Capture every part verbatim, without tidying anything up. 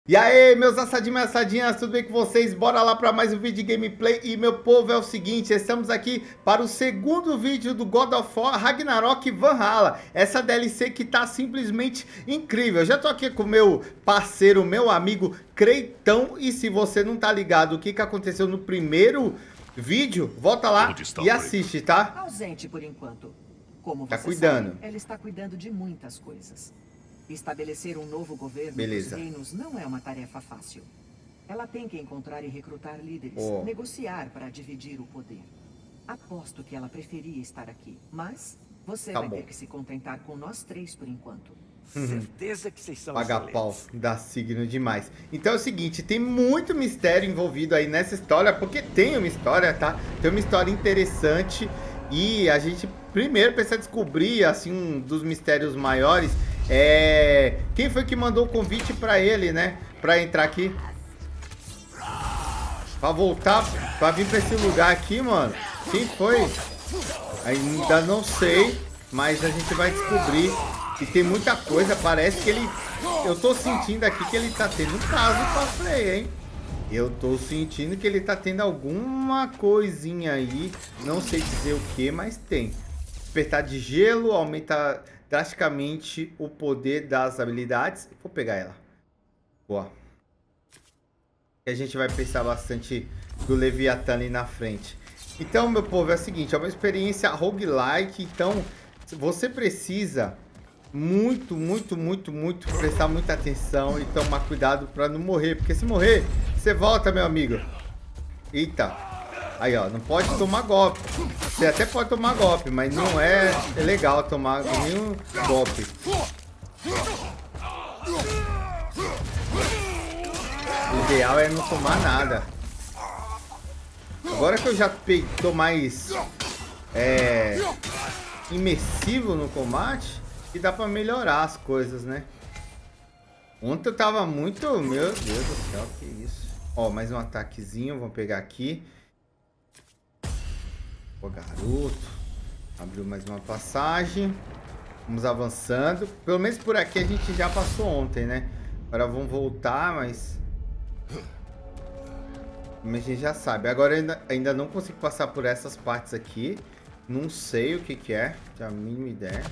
E aí, meus assadinhos e assadinhas, tudo bem com vocês? Bora lá para mais um vídeo de gameplay. E meu povo, é o seguinte, estamos aqui para o segundo vídeo do God of War Ragnarok Valhalla. Essa D L C que tá simplesmente incrível. Eu já tô aqui com o meu parceiro, meu amigo Creitão. E se você não tá ligado o que, que aconteceu no primeiro vídeo, volta lá e assiste, tá? Ausente por enquanto. Como tá você cuidando. sabe, ela está cuidando de muitas coisas. Estabelecer um novo governo Beleza. dos reinos não é uma tarefa fácil. Ela tem que encontrar e recrutar líderes, oh. negociar para dividir o poder. Aposto que ela preferia estar aqui, mas você tá vai bom. ter que se contentar com nós três por enquanto. Uhum. Certeza que vocês são Paga excelentes. pau, dá signo demais. Então é o seguinte, tem muito mistério envolvido aí nessa história, porque tem uma história, tá? Tem uma história interessante e a gente primeiro precisa descobrir, assim, um dos mistérios maiores. É... Quem foi que mandou o convite pra ele, né? Pra entrar aqui. Pra voltar, pra vir pra esse lugar aqui, mano. Quem foi? Ainda não sei, mas a gente vai descobrir. E tem muita coisa, parece que ele... Eu tô sentindo aqui que ele tá tendo um caso pra freio, hein? Eu tô sentindo que ele tá tendo alguma coisinha aí. Não sei dizer o que, mas tem. Despertar de gelo, aumenta drasticamente o poder das habilidades. Vou pegar ela. Boa. E a gente vai pensar bastante do Leviatã ali na frente. Então, meu povo, é o seguinte. É uma experiência roguelike. Então, você precisa muito, muito, muito, muito prestar muita atenção e tomar cuidado para não morrer. Porque se morrer, você volta, meu amigo. Eita. Aí, ó, não pode tomar golpe. Você até pode tomar golpe, mas não é legal tomar nenhum golpe. O ideal é não tomar nada. Agora que eu já tô mais é, imersivo no combate, que dá pra melhorar as coisas, né? Ontem eu tava muito... Meu Deus do céu, que isso. Ó, mais um ataquezinho, vamos pegar aqui. Pô, garoto. Abriu mais uma passagem. Vamos avançando. Pelo menos por aqui a gente já passou ontem, né? Agora vamos voltar, mas... Mas a gente já sabe. Agora ainda, ainda não consigo passar por essas partes aqui. Não sei o que que é. Tenho a mínima ideia.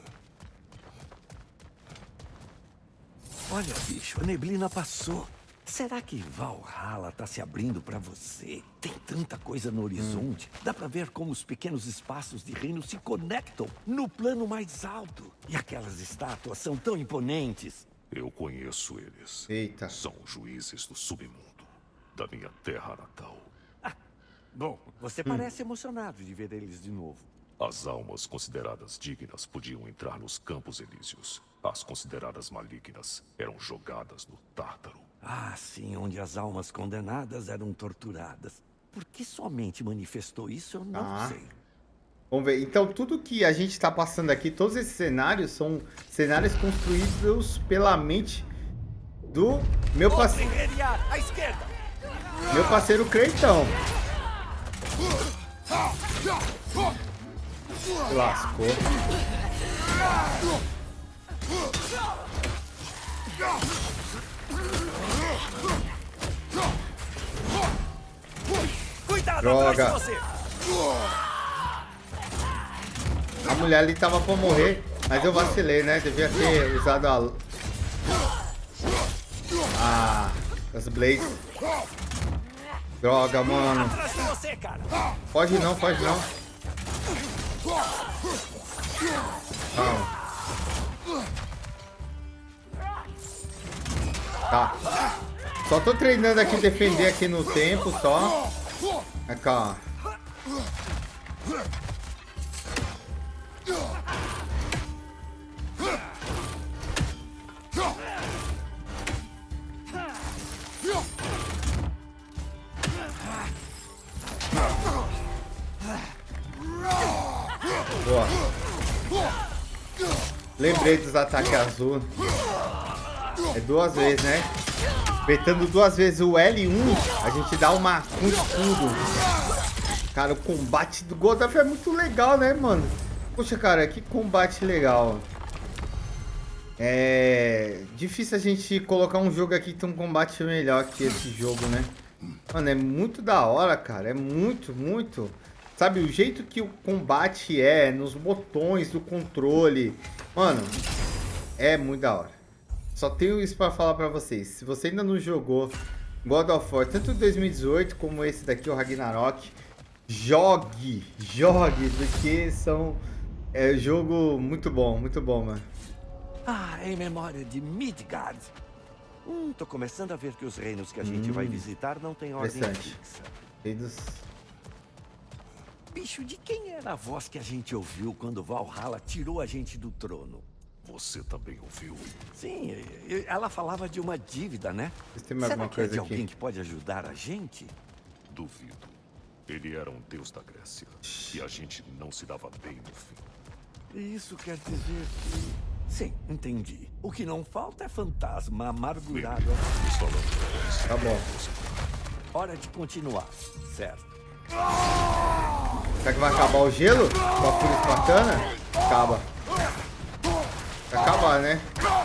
Olha, bicho, a neblina passou. Será que Valhalla tá se abrindo pra você? Tem tanta coisa no horizonte. Hum. Dá pra ver como os pequenos espaços de reino se conectam no plano mais alto. E aquelas estátuas são tão imponentes. Eu conheço eles. Eita. São juízes do submundo, da minha terra natal. Ah, bom, você hum. parece emocionado de ver eles de novo. As almas consideradas dignas podiam entrar nos Campos Elíseos. As consideradas malignas eram jogadas no Tártaro. Ah, sim, onde as almas condenadas eram torturadas. Por que somente manifestou isso, eu não ah. sei. Vamos ver. Então, tudo que a gente está passando aqui, todos esses cenários, são cenários construídos pela mente do meu parceiro. À esquerda. Meu parceiro Creitão. Lascou. Cuidado, droga. Atrás de você. A mulher ali tava pra morrer, mas eu vacilei, né? Devia ter usado a... Ah, as blades. Droga, mano. Atrás de você, cara. Foge não, foge não. Calma. Tá. Só tô treinando aqui, defender aqui no tempo, só. Aqui, ó. Boa. Lembrei dos ataques azul. É duas vezes, né? Apertando duas vezes o L um, a gente dá uma, um escudo. Cara, o combate do God of War é muito legal, né, mano? Poxa, cara, que combate legal. É difícil a gente colocar um jogo aqui que tem um combate melhor que esse jogo, né? Mano, é muito da hora, cara. É muito, muito. Sabe, o jeito que o combate é, nos botões do controle. Mano, é muito da hora. Só tenho isso pra falar pra vocês. Se você ainda não jogou God of War, tanto dois mil e dezoito como esse daqui, o Ragnarok, jogue, jogue, porque são... É jogo muito bom, muito bom, mano. Ah, em memória de Midgard. Hum, tô começando a ver que os reinos que a gente Hum, vai visitar não tem ordem interessante. fixa. Reinos... Bicho, de quem era a voz que a gente ouviu quando Valhalla tirou a gente do trono? Você também ouviu? Sim, e- e- ela falava de uma dívida, né? Vocês têm mais Será alguma que é coisa de aqui? alguém que pode ajudar a gente? Duvido. Ele era um deus da Grécia. E a gente não se dava bem no fim. Isso quer dizer que... Sim, entendi. O que não falta é fantasma amargurado. Nos falamos. Tá bom. Hora de continuar, certo? Será que vai acabar o gelo com a fúria espartana? Acaba. Vai acabar, né?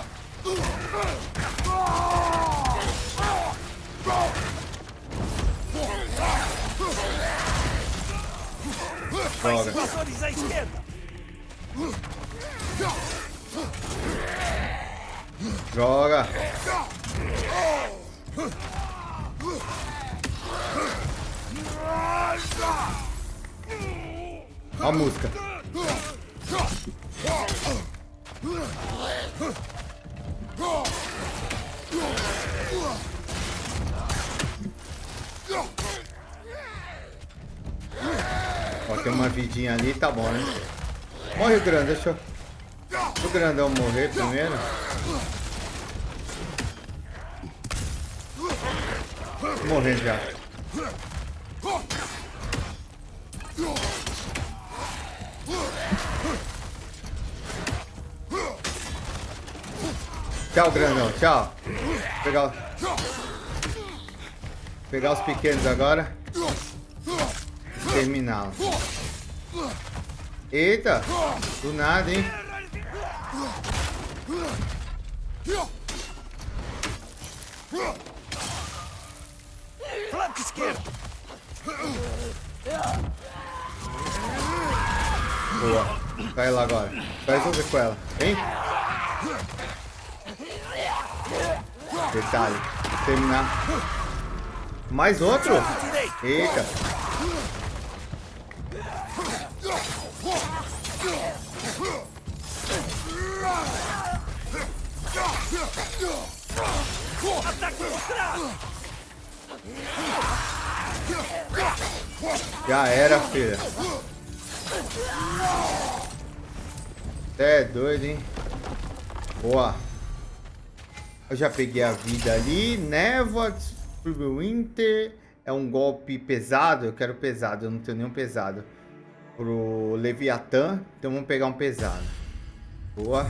Droga. Invasores à esquerda! Droga. Ó a música. Ó, tem uma vidinha ali, tá bom, né? Morre o grande, deixa eu... O grandão morrer primeiro. Tô morrendo já. Tchau, grandão, tchau. Pegar, pegar os pequenos agora. Terminá-los. Eita, do nada, hein? Flanco esquerdo! Boa. Vai lá agora. Vai resolver com ela. Vem. Detalhe. Terminar. Mais outro? Eita. Já era, filha. É doido, hein? Boa. Eu já peguei a vida ali. Névoa, Winter. É um golpe pesado. Eu quero pesado. Eu não tenho nenhum pesado. Pro Leviatã. Então vamos pegar um pesado. Boa.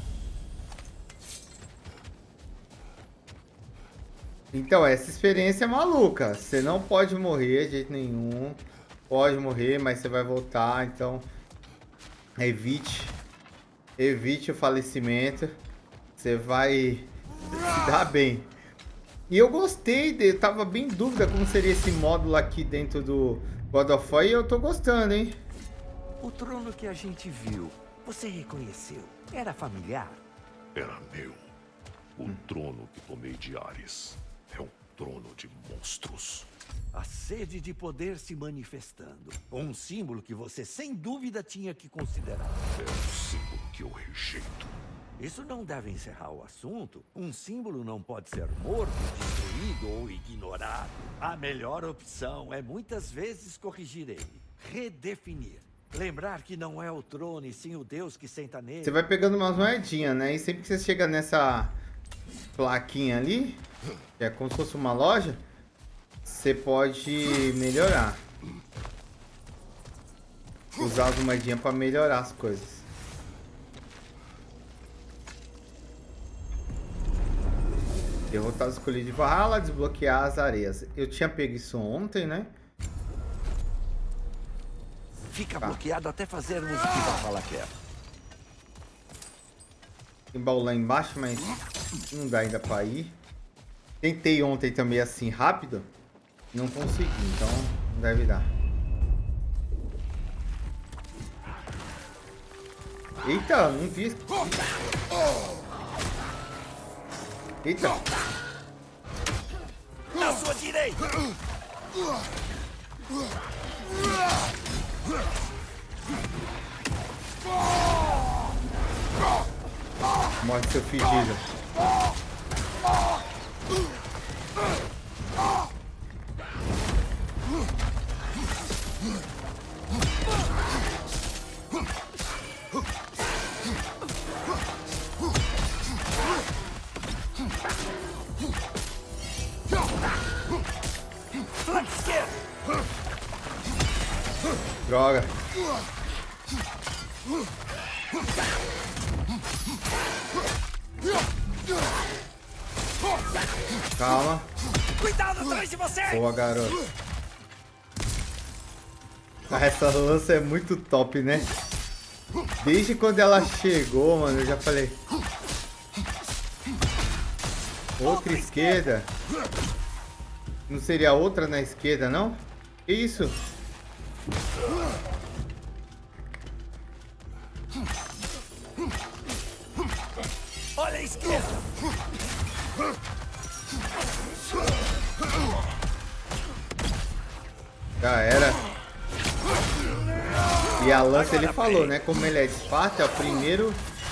Então, essa experiência é maluca. Você não pode morrer de jeito nenhum. Pode morrer, mas você vai voltar. Então, evite. Evite o falecimento. Você vai se dar bem. E eu gostei. De, eu tava bem em dúvida como seria esse módulo aqui dentro do God of War. E eu tô gostando, hein? O trono que a gente viu, você reconheceu? Era familiar? Era meu. O trono que tomei de Ares. É um trono de monstros. A sede de poder se manifestando. Um símbolo que você sem dúvida tinha que considerar. É um símbolo que eu rejeito. Isso não deve encerrar o assunto. Um símbolo não pode ser morto, destruído ou ignorado. A melhor opção é muitas vezes corrigir ele. Redefinir. Lembrar que não é o trono e sim o Deus que senta nele. Você vai pegando umas moedinhas, né? E sempre que você chega nessa plaquinha ali, que é como se fosse uma loja, você pode melhorar. Usar as moedinhas para melhorar as coisas. Derrotar os escolhidos de Valhalla, desbloquear as areias. Eu tinha pego isso ontem, né? Fica Tá. bloqueado até fazermos o que Valhalla quer. Tem baú lá embaixo, mas não dá ainda pra ir. Tentei ontem também assim, rápido. Não consegui, então não deve dar. Eita, não vi. Eita. Na sua direita! Morre, seu fedido. Droga. Calma. Cuidado atrás de você! Boa, garoto. Ah, essa lança é muito top, né? Desde quando ela chegou, mano, eu já falei. Outra esquerda. Não seria outra na esquerda, não? Que isso? Olha a esquerda! Já era. E a lança, ele falou, né? Como ele é de Esparta, é o primeiro...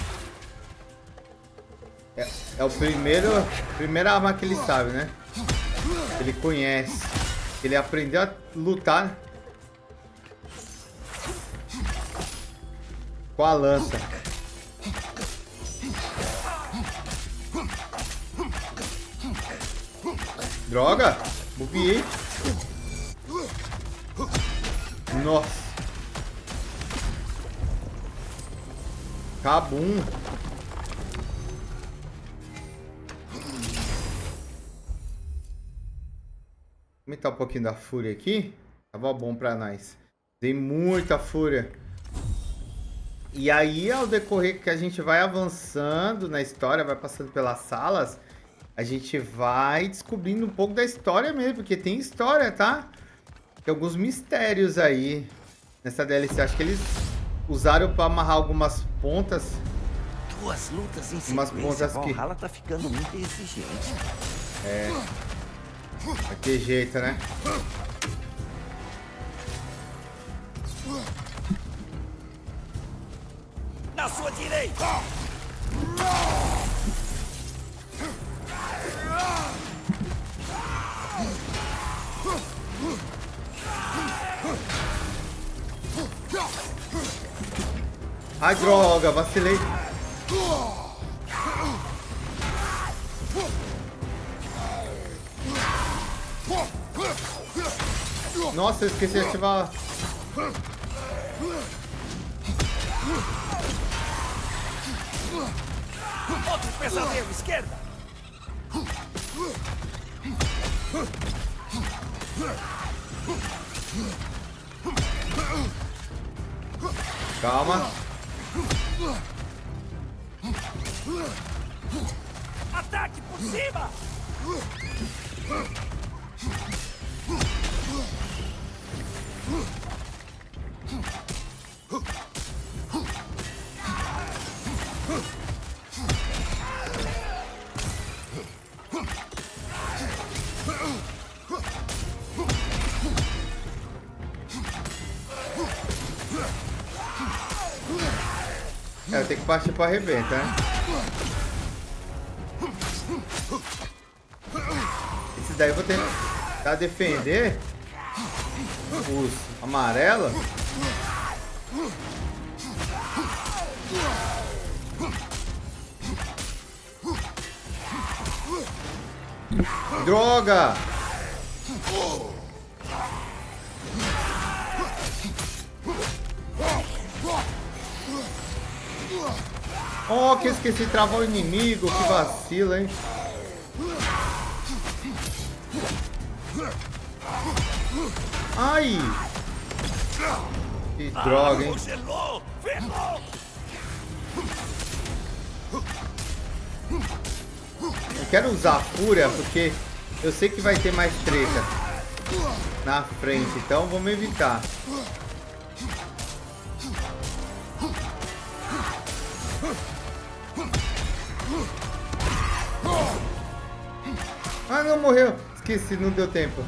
É, é o primeiro... Primeira arma que ele sabe, né? Ele conhece. Ele aprendeu a lutar com a lança. Droga! Buguei. Nossa. Cabum. Aumentar um pouquinho da fúria aqui. Tava bom pra nós. Dei muita fúria. E aí, ao decorrer que a gente vai avançando na história, vai passando pelas salas, a gente vai descobrindo um pouco da história mesmo, porque tem história, tá? Tem alguns mistérios aí nessa D L C. Acho que eles usaram pra amarrar algumas pontas. Duas lutas em Umas sequência, pontas que... Valhalla tá ficando muito exigente. É. Vai ter jeito, né? Na sua direita! Ai, droga, vacilei. Nossa, eu esqueci de ativar. Outro pesadelo, esquerda! Calma. Ataque por cima! É, eu tenho que partir para arrebenta, né? Esse daí eu vou tentar defender os amarelos. Droga! Oh, que eu esqueci de travar o inimigo, que vacila, hein? Ai! Que droga, hein? Eu quero usar a fúria porque eu sei que vai ter mais treta na frente, então vamos evitar. Ah, não, morreu. Esqueci, não deu tempo.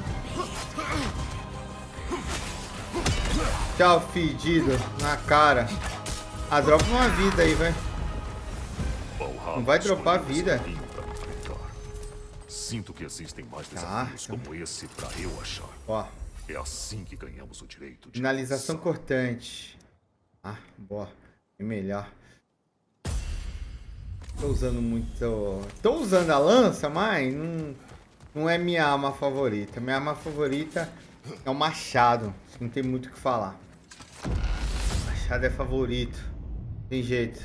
Tchau, fedido. Na cara. Ah, dropa uma vida aí, vai. Não vai dropar vida. Sinto que existem mais Tá. desafios como esse pra eu achar. Ó. É assim que ganhamos o direito de... Finalização cortante. Ah, boa. É melhor. Tô usando muito... Tô usando a lança, mas não, não é minha arma favorita. Minha arma favorita é o machado. Não tem muito o que falar. Machado é favorito. Tem jeito.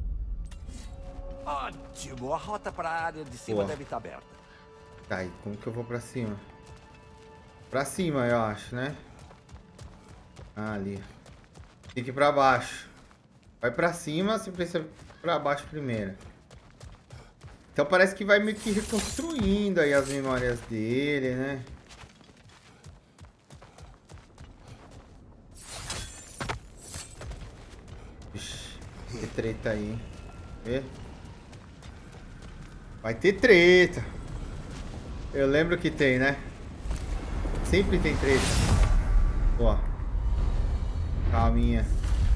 Ótimo, a rota para a área de cima Boa. deve estar aberta. Tá, e como que eu vou pra cima? Pra cima, eu acho, né? Ah, ali. Tem que ir pra baixo. Vai pra cima, você precisa ir pra baixo primeiro. Então parece que vai meio que reconstruindo aí as memórias dele, né? Ixi, que treta aí, hein? Vê? Vai ter treta. Eu lembro que tem, né? Sempre tem treta. Ó. Calminha.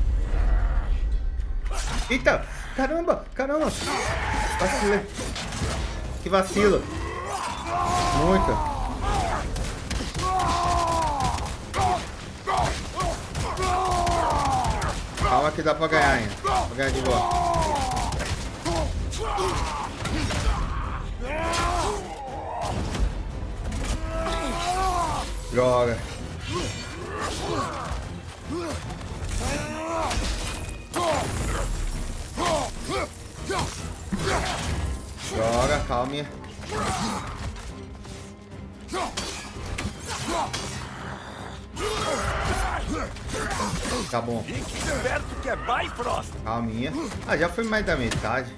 Eita! Caramba! Caramba! Vacilei. Que vacilo. Muito. Calma que dá pra ganhar ainda. Pra ganhar de boa. Droga. Droga, calma. Tá bom. Fique esperto que é Bifrost. Calminha. Ah, já foi mais da metade.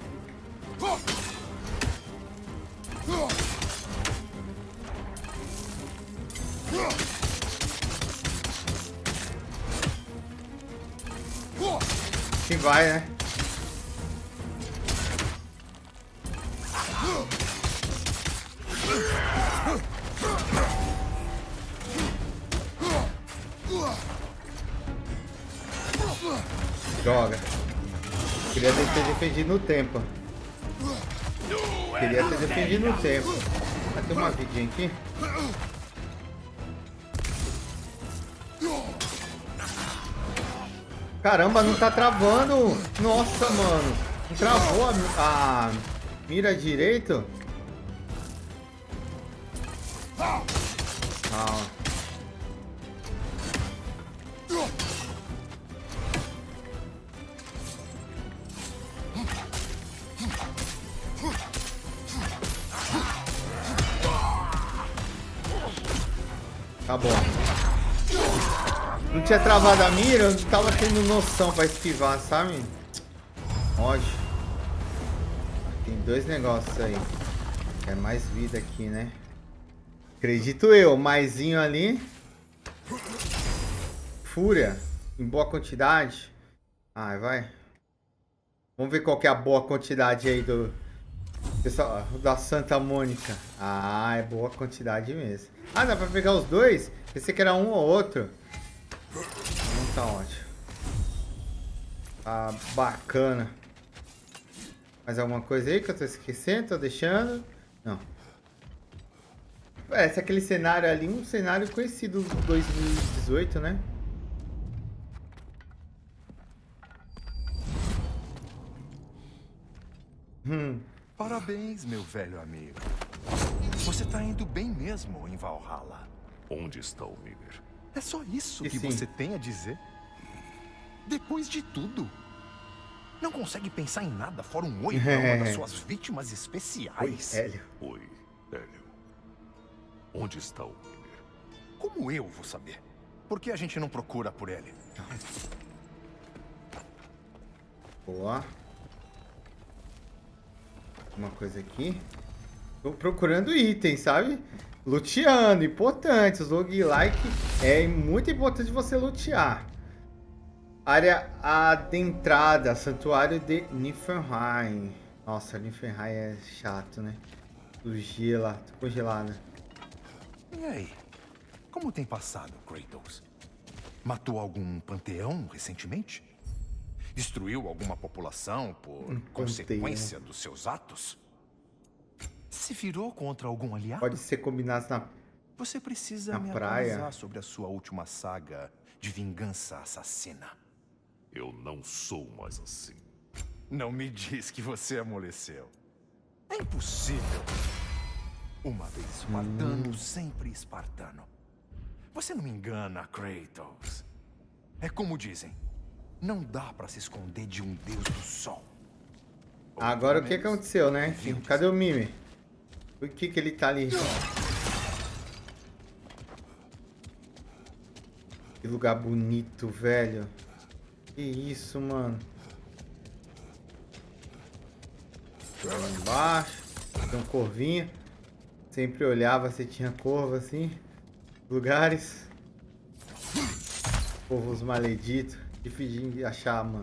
Que vai, né? Droga. Queria ter defendido no tempo. Queria ter defendido no tempo. Vai ter uma vidinha aqui. Caramba, não tá travando. Nossa, mano. Não travou a, a mira direito. Calma. Tá bom. Não tinha travado a mira, eu não tava tendo noção pra esquivar, sabe? Ódio. Tem dois negócios aí. É mais vida aqui, né? Acredito eu, maisinho ali. Fúria. Em boa quantidade. Ai, vai. Vamos ver qual que é a boa quantidade aí do... Pessoal, da Santa Mônica. Ah, é boa quantidade mesmo. Ah, dá pra pegar os dois? Pensei que era um ou outro. Não tá ótimo. Ah, bacana. Mais alguma coisa aí que eu tô esquecendo? Tô deixando? Não. Parece aquele cenário ali, um cenário conhecido do dois mil e dezoito, né? Hum. Parabéns, meu velho amigo. Você tá indo bem mesmo em Valhalla. Onde está o Mimir? É só isso E que sim. você tem a dizer? Depois de tudo, não consegue pensar em nada fora um oi pra uma das suas vítimas Oi, especiais. Hélio. Oi, Hélio. Onde está o Mimir? Como eu vou saber? Por que a gente não procura por ele? Boa. Uma coisa aqui. Tô procurando itens, sabe? Luteando, importante. Os roguelike é muito importante você lutear. Área adentrada, santuário de Niflheim. Nossa, Niflheim é chato, né? Gela, tô congelada. E aí? Como tem passado, Kratos? Matou algum panteão recentemente? Destruiu alguma população por Um consequência panteão. dos seus atos? Se virou contra algum aliado? Pode ser combinado na... Você precisa Na me praia. atualizar sobre a sua última saga de vingança assassina. Eu não sou mais assim. Não me diz que você amoleceu. É impossível. Uma vez espartano, sempre espartano. Você não me engana, Kratos. É como dizem, não dá pra se esconder de um deus do sol. Ou Agora o pelo que menos, aconteceu, né? evite. Cadê o Mime? Por que que ele tá ali? Que lugar bonito, velho. Que isso, mano. Lá embaixo. Tem um corvinho. Sempre olhava se tinha corvo assim. Lugares. Corvos maleditos. Difícil de achar, mano.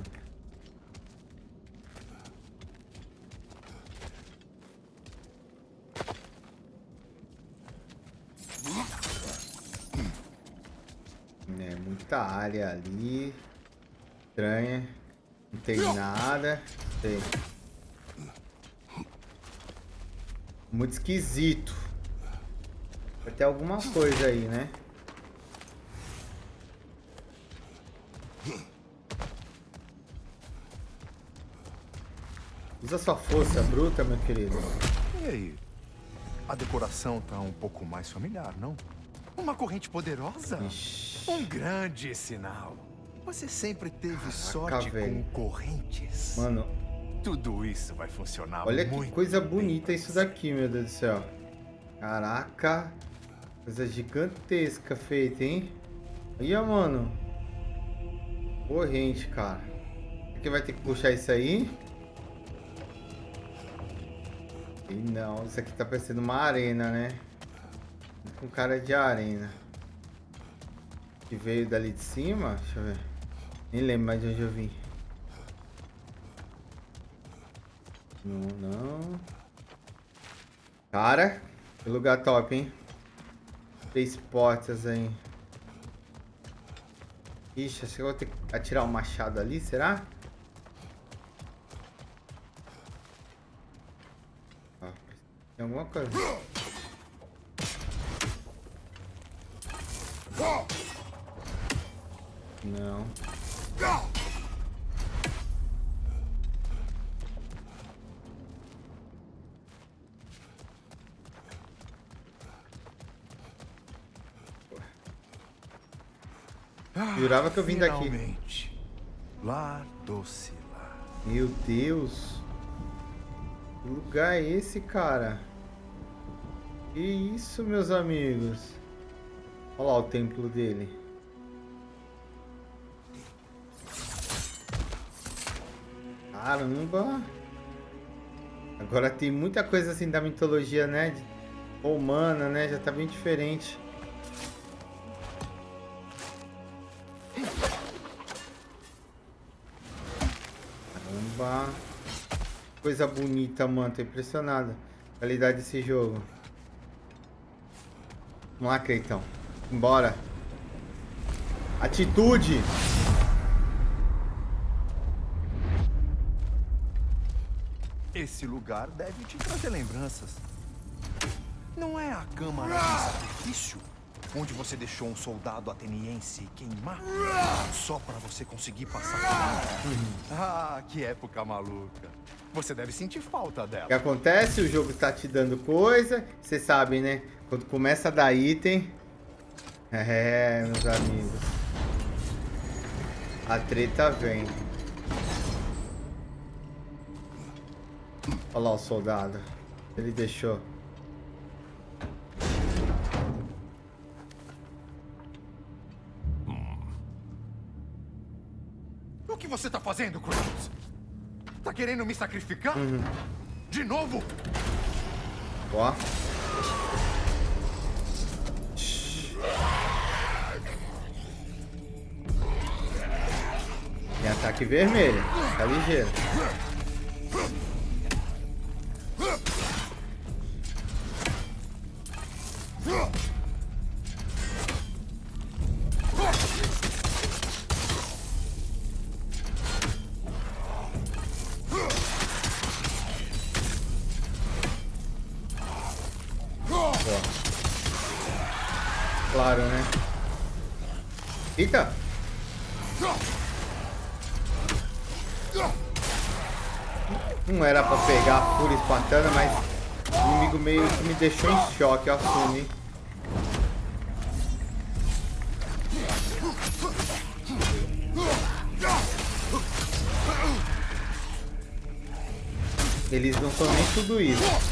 É muita área ali. Estranha. Não tem nada. Tem. Muito esquisito. Vai ter alguma coisa aí, né? Usa sua força bruta, meu querido. E aí? A decoração tá um pouco mais familiar, não? Uma corrente poderosa? Ixi. Um grande sinal. Você sempre teve sorte velho. com correntes. Mano, Tudo isso vai funcionar olha muito que coisa bem bonita pra isso você. daqui, meu Deus do céu. Caraca. Coisa gigantesca feita, hein? Olha, mano. Corrente, cara. Aqui vai ter que puxar isso aí. E não, isso aqui tá parecendo uma arena, né? Com cara de arena. Que veio dali de cima? Deixa eu ver. Nem lembro mais de onde eu vim. Não, não. Cara, que lugar top, hein? Três portas aí. Ixi, acho que eu vou ter que atirar o machado ali, será? Ó, tem alguma coisa. Não. Jurava que eu vim daqui. Finalmente. Lar doce lar. Meu Deus. Que lugar é esse, cara? Que isso, meus amigos? Olha lá o templo dele. Caramba. Agora tem muita coisa assim da mitologia, né? Romana, né? Já tá bem diferente. Caramba. Coisa bonita, mano. Tô impressionado. Qualidade desse jogo. Vamos lá, Creitão. Bora. Atitude. Esse lugar deve te trazer lembranças. Não é a câmara de sacrifício? Onde você deixou um soldado ateniense queimar? Só para você conseguir passar por lá? Ah, que época maluca. Você deve sentir falta O que dela. acontece? O jogo tá te dando coisa. Vocês sabem, né? Quando começa a dar item. É, meus amigos. A treta vem. Olha lá o soldado. Ele deixou. O que você tá fazendo, Kratos? Tá querendo me sacrificar? De novo? Ó. Tem ataque vermelho. Tá ligeiro. Claro, né? Eita! Não era pra pegar a fúria espartana, mas o inimigo meio que me deixou em choque, eu assumo, hein? Eles não são nem tudo isso.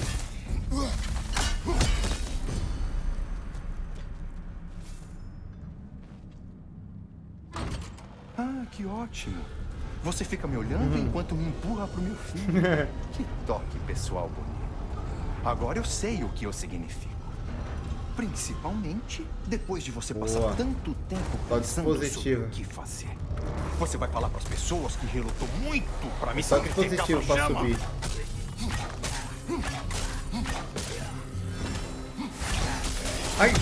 Ah, que ótimo. Você fica me olhando uhum. enquanto me empurra pro meu filho. Que toque pessoal bonito. Agora eu sei o que eu significo. Principalmente depois de você Boa. passar tanto tempo pensando sobre o que fazer. Você vai falar pras pessoas que relutou muito pra me Só sacrificar positivo pra pra chama. subir. Ai!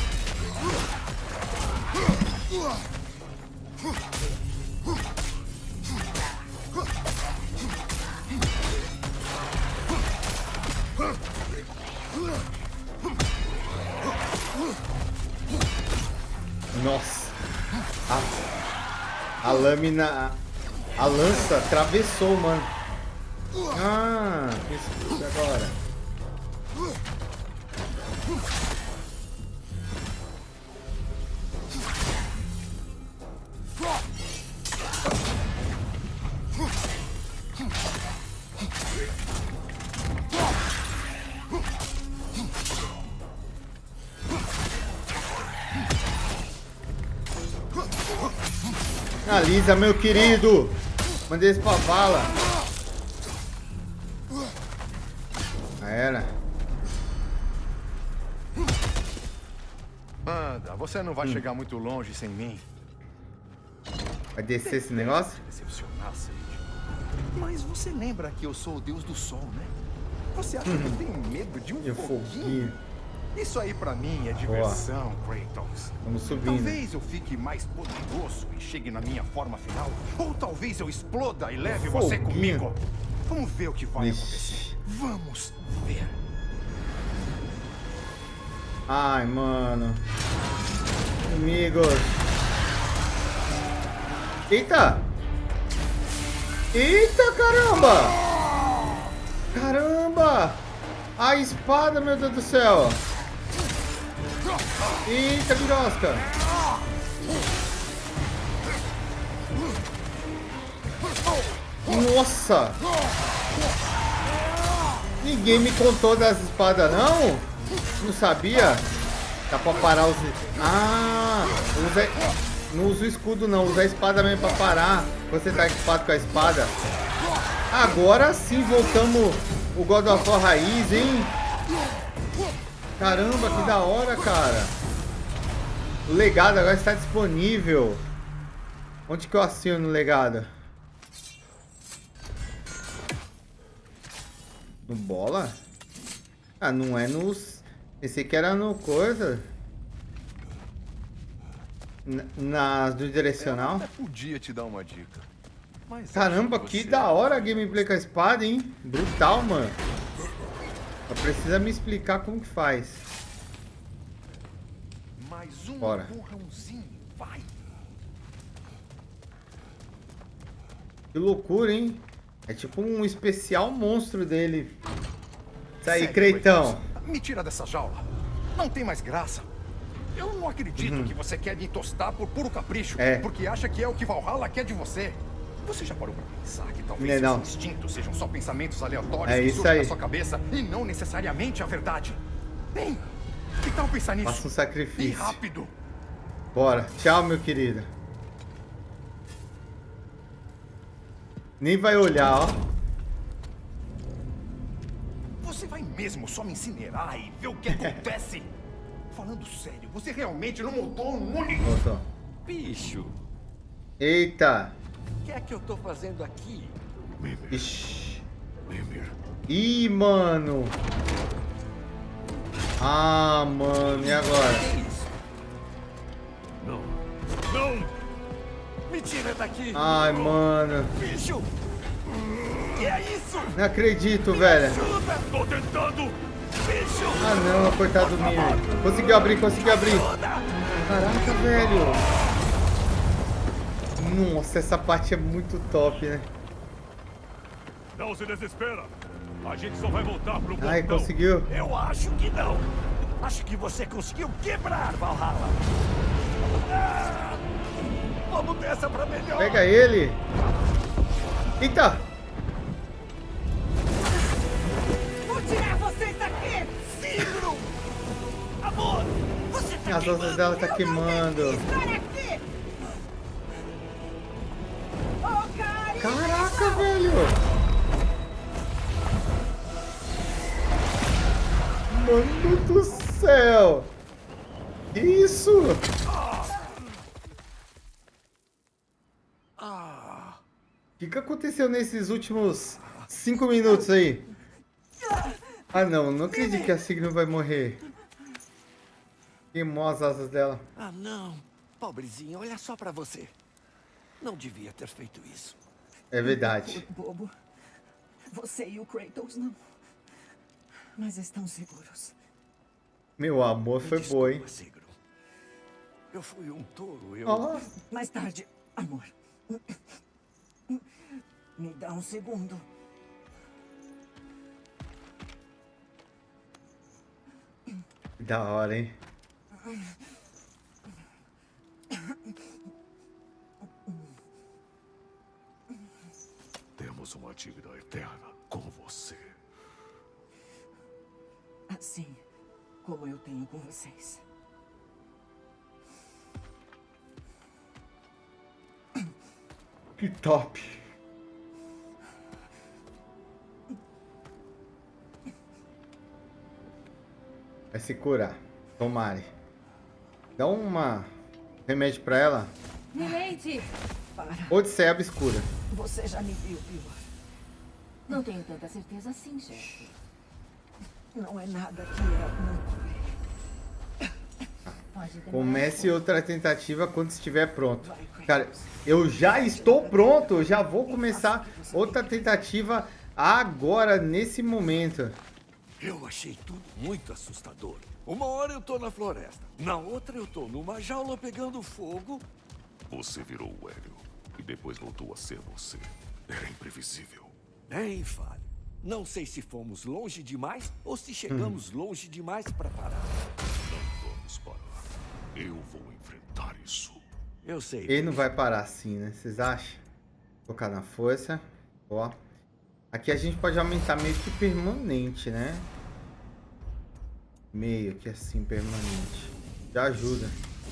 Nossa! A, a lâmina... A lança atravessou, mano. Ah, que isso agora? Alisa, meu querido! Mandei esse pra vala. Já era. Anda, você não vai hum. chegar muito longe sem mim. Vai descer esse negócio? Decepcionar, mas você lembra que eu sou o deus do sol, né? Você acha hum. que eu tenho medo de um foguinho? foguinho? Isso aí pra mim é diversão, Boa. Kratos. Vamos subindo. Talvez eu fique mais poderoso e chegue na minha forma final. Ou talvez eu exploda e leve um você foguinho. comigo. Vamos ver o que vai Ixi. acontecer. Vamos ver. Ai, mano. Amigos. Eita! Eita, caramba! Caramba! A espada, meu Deus do céu! Eita, birosca! Nossa! Ninguém me contou das espadas, não? Não sabia? Dá pra parar os... Ah! Usa... Não usa o escudo, não. Usa a espada mesmo pra parar. Você tá equipado com a espada. Agora sim voltamos o God of War raiz, hein? Caramba, que da hora, cara. O legado agora está disponível. Onde que eu assino o legado? No bola? Ah, não é nos... Pensei que era no coisa. Nas do direcional. Eu até podia te dar uma dica. Mas caramba, que da hora a gameplay com a espada, hein? Brutal, mano. Só precisa me explicar como que faz. Mais um Bora. empurrãozinho, vai. Que loucura, hein? É tipo um especial monstro dele. Isso aí, Sério, Creitão. Me tira dessa jaula. Não tem mais graça. Eu não acredito uhum. que você quer me tostar por puro capricho. É. Porque acha que é o que Valhalla quer de você. Você já parou pra pensar que talvez não, seus não. instintos sejam só pensamentos aleatórios é que isso surgem aí. na sua cabeça e não necessariamente a verdade? Bem, que tal pensar nisso? Faça um sacrifício. E rápido. Bora. Tchau, meu querido. Nem vai olhar, ó. mesmo só me incinerar e ver o que acontece? Falando sério, você realmente não montou um único... Voltou. Bicho, Eita. o que é que eu tô fazendo aqui? Mimir. Ixi. Mimir. Ih, mano. Ah, mano. E agora? Que isso? Não. Não! Me tira daqui! Ai, mano. Bicho! Que é isso? Não acredito, velho. Ajuda! Tô tentando! Bicho! Ah, não. Coitado do Mimir. Conseguiu abrir, conseguiu abrir. Ajuda! Caraca, velho. Nossa, essa parte é muito top, né? Não se desespera! A gente só vai voltar pro portão. Ai, conseguiu. Eu acho que não! Acho que você conseguiu quebrar Valhalla! Ah! Vamos dessa pra melhor! Pega ele. Eita. Vou tirar vocês daqui! Sigro! Amor! Você tá As asas dela tá queimando. Estar aqui! Oh, cara! Caraca, velho. Mano do céu. Que isso? O que, que aconteceu nesses últimos cinco minutos aí? Ah, não. Não acredito que a Signo vai morrer. Queimou as asas dela. Ah, não! Pobrezinho, olha só pra você. Não devia ter feito isso. É verdade. Bobo, você e o Kratos não. Mas estão seguros. Meu amor, Me foi desculpa, boa, hein? Sigro. Eu fui um touro, eu... Ó, Mais tarde, amor. Me dá um segundo. que da hora, hein? Temos uma dívida eterna com você. Assim como eu tenho com vocês. Que top. Vai se curar. Tomare. Dá uma remédio pra ela. Milady! Para. Odisseia Obscura. Você já me viu pior. Não tenho tanta certeza assim, chefe. Não é nada que eu não curei. Pode demorar Comece um outra tentativa quando estiver pronto. Cara, eu já estou pronto. Eu já vou começar outra tentativa agora, nesse momento. Eu achei tudo muito assustador. Uma hora eu tô na floresta, na outra eu tô numa jaula pegando fogo. Você virou o Hélio e depois voltou a ser você. Era imprevisível. Nem fale. Não sei se fomos longe demais ou se chegamos longe demais pra parar. Não vamos parar. Eu vou enfrentar isso. Eu sei. Ele não vai parar assim, né? Vocês acham? Focar na força. Ó. Aqui a gente pode aumentar meio que permanente, né? Meio que assim, permanente. Já ajuda.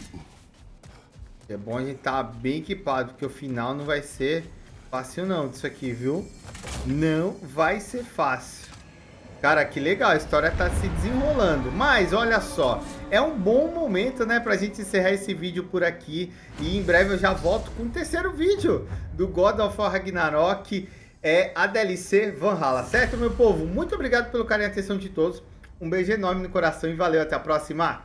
É bom a gente estar bem equipado, porque o final não vai ser fácil não disso aqui, viu? Não vai ser fácil. Cara, que legal, a história tá se desenrolando. Mas, olha só, é um bom momento, né, pra gente encerrar esse vídeo por aqui. E em breve eu já volto com o terceiro vídeo do God of War Ragnarok. É a D L C Valhalla, certo, meu povo? Muito obrigado pelo carinho e atenção de todos. Um beijo enorme no coração e valeu, até a próxima.